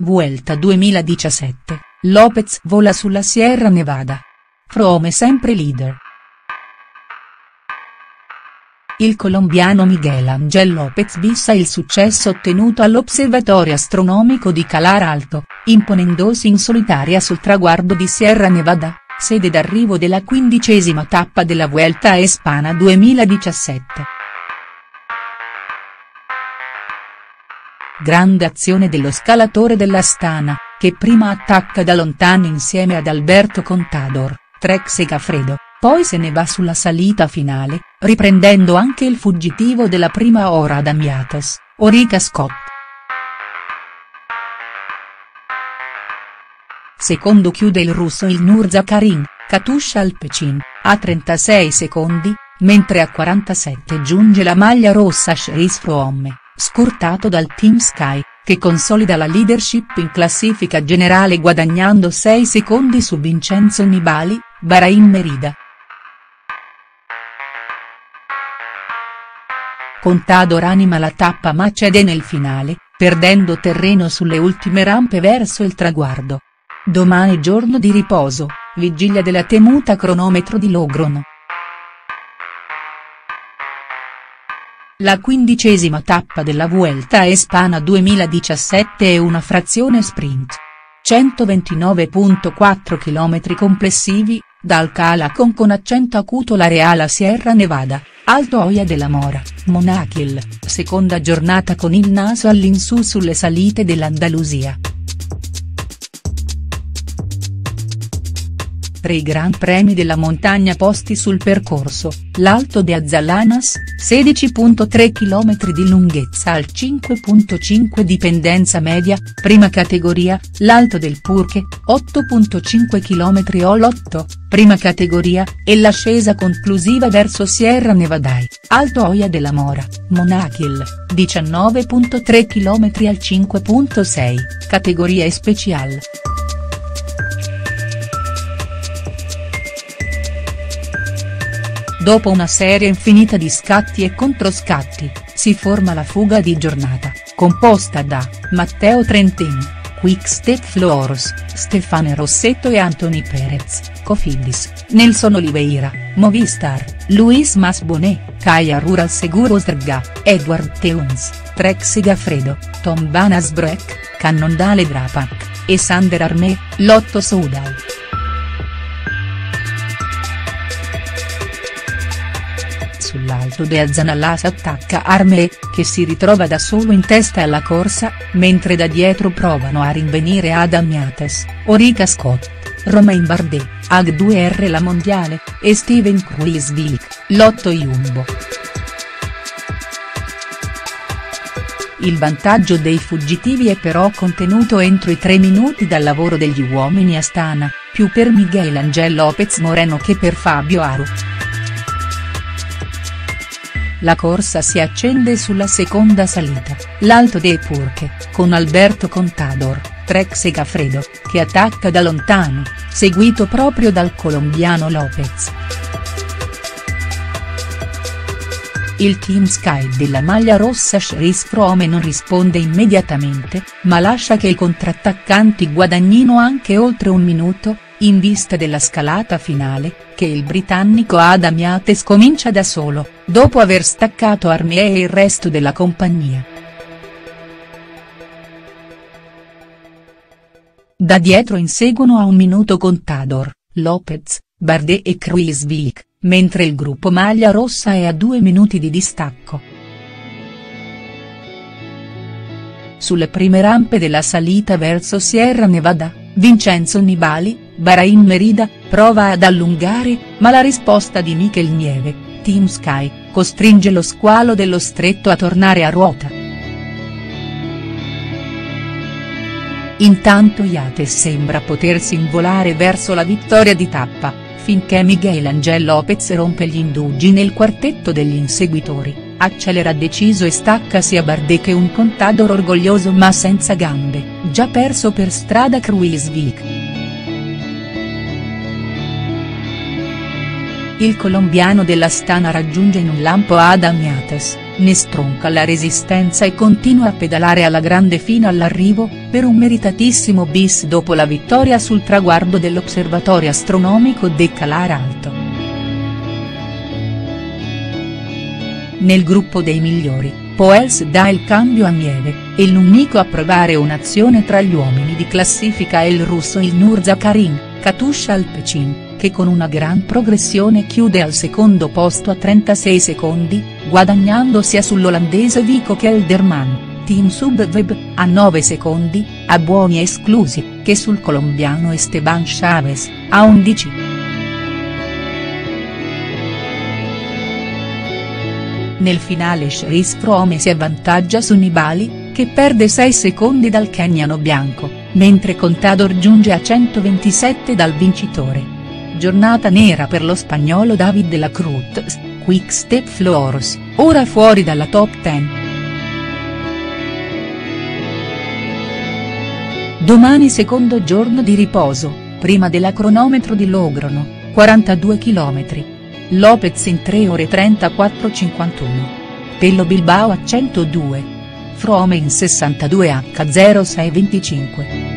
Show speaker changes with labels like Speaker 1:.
Speaker 1: Vuelta 2017, Lopez vola sulla Sierra Nevada. Froome sempre leader. Il colombiano Miguel Ángel López bissa il successo ottenuto all'Osservatorio Astronomico di Calar Alto, imponendosi in solitaria sul traguardo di Sierra Nevada, sede d'arrivo della 15ª tappa della Vuelta a España 2017. Grande azione dello scalatore dell'Astana, che prima attacca da lontano insieme ad Alberto Contador, Trek Segafredo, poi se ne va sulla salita finale, riprendendo anche il fuggitivo della prima ora Adam Yates, Orica Scott. Secondo chiude il russo Ilnur Zakarin, Katusha Alpecin, a 36 secondi, mentre a 47 giunge la maglia rossa Chris Froome, scortato dal Team Sky, che consolida la leadership in classifica generale guadagnando 6 secondi su Vincenzo Nibali, Bahrain Merida. Contador anima la tappa ma cede nel finale, perdendo terreno sulle ultime rampe verso il traguardo. Domani giorno di riposo, vigilia della temuta cronometro di Logrono. La 15ª tappa della Vuelta a España 2017 è una frazione sprint. 129,4 km complessivi, da Alcalá con accento acuto la Real Sierra Nevada, Alto Hoya de la Mora, Monaquil, seconda giornata con il naso all'insù sulle salite dell'Andalusia. 3 i Gran Premi della montagna posti sul percorso, l'Alto de Azalanas, 16,3 km di lunghezza al 5,5 di pendenza media, prima categoria, l'Alto del Purque, 8,5 km all'8, prima categoria, e l'ascesa conclusiva verso Sierra Nevada, Alto Hoya de la Mora, Monaquil, 19,3 km al 5,6, categoria special. Dopo una serie infinita di scatti e controscatti, si forma la fuga di giornata, composta da Matteo Trentin, Quick-Step Floors, Stefano Rossetto e Anthony Perez, Cofidis, Nelson Oliveira, Movistar, Luis Masbonet, Caja Rural Seguros Drga, Edward Theuns, Trek Segafredo, Tom Van Asbroek, Cannondale Drapac, e Sander Armé, Lotto Soudal. Sull'Alto de Azanalas attacca Armé, che si ritrova da solo in testa alla corsa, mentre da dietro provano a rinvenire Adam Yates, Orica Scott, Romain Bardet, Ag2R la mondiale, e Steven Kruijswijk, Lotto Jumbo. Il vantaggio dei fuggitivi è però contenuto entro i 3 minuti dal lavoro degli uomini Astana, più per Miguel Ángel López Moreno che per Fabio Aru. La corsa si accende sulla seconda salita, l'Alto de Purque, con Alberto Contador, Trek Segafredo, che attacca da lontano, seguito proprio dal colombiano Lopez. Il Team Sky della maglia rossa Chris Froome non risponde immediatamente, ma lascia che i contrattaccanti guadagnino anche oltre un minuto, in vista della scalata finale, che il britannico Adam Yates comincia da solo, dopo aver staccato Armé e il resto della compagnia. Da dietro inseguono a un minuto Contador, Lopez, Bardet e Kruijswijk, mentre il gruppo maglia rossa è a 2 minuti di distacco. Sulle prime rampe della salita verso Sierra Nevada, Vincenzo Nibali, Bahrain Merida, prova ad allungare, ma la risposta di Mikel Nieve, Team Sky, costringe lo squalo dello stretto a tornare a ruota. Intanto Yates sembra potersi involare verso la vittoria di tappa, finché Miguel Ángel López rompe gli indugi nel quartetto degli inseguitori, accelera deciso e stacca sia Bardet che un Contador orgoglioso ma senza gambe, già perso per strada Kruijswijk. il colombiano dell'Astana raggiunge in un lampo Adam Yates, ne stronca la resistenza e continua a pedalare alla grande fino all'arrivo, per un meritatissimo bis dopo la vittoria sul traguardo dell'osservatorio astronomico de Calar Alto. Nel gruppo dei migliori, Poels dà il cambio a Nieve, e l'unico a provare un'azione tra gli uomini di classifica è il russo Ilnur Zakarin, Katusha Alpecin, che con una gran progressione chiude al secondo posto a 36 secondi, guadagnando sia sull'olandese Vico Kelderman, team Subweb, a 9 secondi, a buoni esclusi, che sul colombiano Esteban Chaves, a 11. Nel finale Cherish Froome si avvantaggia su Nibali, che perde 6 secondi dal keniano bianco, mentre Contador giunge a 127 dal vincitore. Giornata nera per lo spagnolo David de la Cruz, Quick-Step Floors, ora fuori dalla top 10. Domani secondo giorno di riposo, prima della cronometro di Logrono, 42 km. Lopez in 3 ore 34:51. Pello Bilbao a 102. Froome in 62 h 06:25.